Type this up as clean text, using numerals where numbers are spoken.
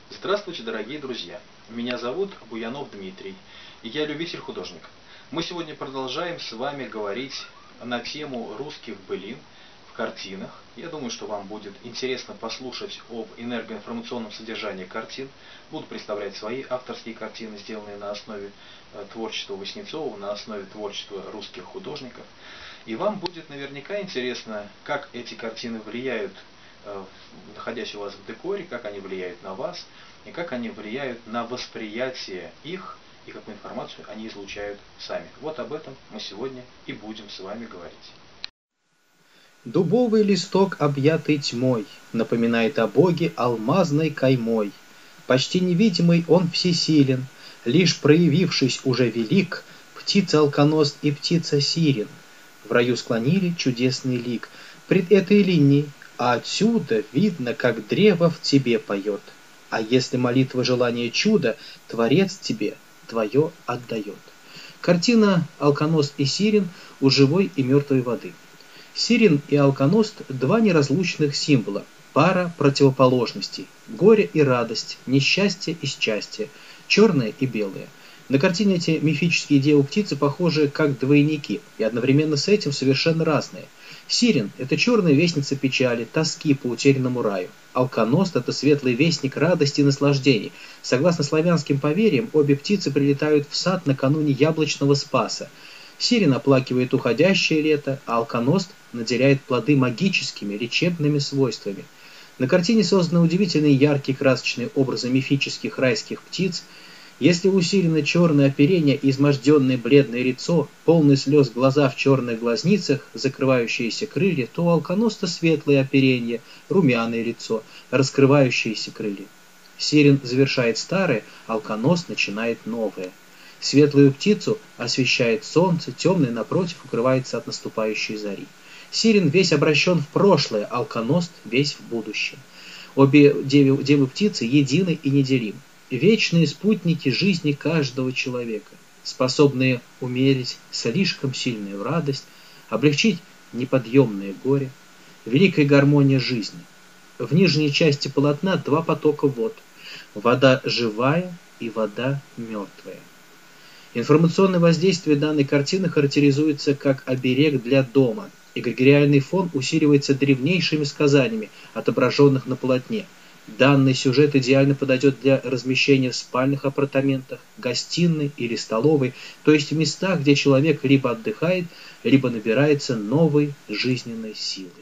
Здравствуйте, дорогие друзья! Меня зовут Буянов Дмитрий, и я любитель художник. Мы сегодня продолжаем с вами говорить на тему русских былин в картинах. Я думаю, что вам будет интересно послушать об энергоинформационном содержании картин. Буду представлять свои авторские картины, сделанные на основе творчества Васнецова, на основе творчества русских художников. И вам будет наверняка интересно, как эти картины влияют, находясь у вас в декоре, как они влияют на вас, и как они влияют на восприятие их, и какую информацию они излучают сами. Вот об этом мы сегодня и будем с вами говорить. Дубовый листок, объятый тьмой, напоминает о Боге алмазной каймой. Почти невидимый он всесилен, лишь проявившись уже велик, птица-алконост и птица-сирен в раю склонили чудесный лик пред этой линией, а отсюда видно, как древо в тебе поет. А если молитва желание чуда, Творец тебе твое отдает. Картина «Алконост и сирен» у живой и мертвой воды. Сирен и алконост – два неразлучных символа, пара противоположностей, горе и радость, несчастье и счастье, черное и белое. На картине эти мифические девы-птицы похожи как двойники, и одновременно с этим совершенно разные. Сирен – это черная вестница печали, тоски по утерянному раю. Алконост – это светлый вестник радости и наслаждений. Согласно славянским поверьям, обе птицы прилетают в сад накануне яблочного спаса. Сирен оплакивает уходящее лето, а алконост наделяет плоды магическими, лечебными свойствами. На картине созданы удивительные яркие красочные образы мифических райских птиц. Если усилено черное оперение и изможденное бледное лицо, полные слез глаза в черных глазницах, закрывающиеся крылья, то у алконоста светлое оперение, румяное лицо, раскрывающиеся крылья. Сирен завершает старое, алконост начинает новое. Светлую птицу освещает солнце, темный, напротив, укрывается от наступающей зари. Сирен весь обращен в прошлое, алконост весь в будущее. Обе девы-птицы едины и неделимы. Вечные спутники жизни каждого человека, способные умерить слишком сильную радость, облегчить неподъемное горе, великая гармония жизни. В нижней части полотна два потока вод, вода живая и вода мертвая. Информационное воздействие данной картины характеризуется как оберег для дома, и эгрегориальный фон усиливается древнейшими сказаниями, отображенных на полотне. Данный сюжет идеально подойдет для размещения в спальных апартаментах, гостиной или столовой, то есть в местах, где человек либо отдыхает, либо набирается новой жизненной силы.